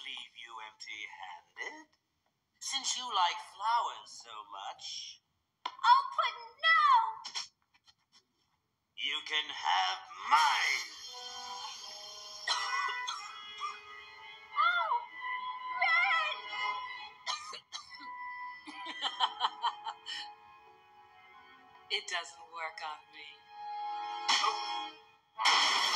leave you empty-handed. Since you like flowers so much, Oh, Puddin', no! you can have mine. Oh, Red! It doesn't work on me.